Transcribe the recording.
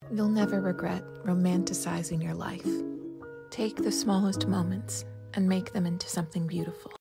You'll never regret romanticizing your life. Take the smallest moments and make them into something beautiful.